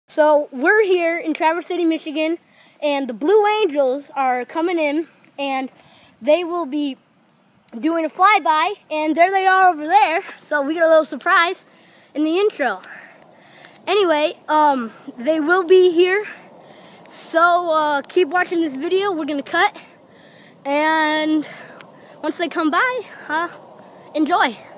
So we're here in Traverse City, Michigan, and the Blue Angels are coming in, and they will be doing a flyby, and there they are over there. So we got a little surprise in the intro. Anyway, they will be here. So keep watching this video. We're gonna cut, and once they come by, enjoy.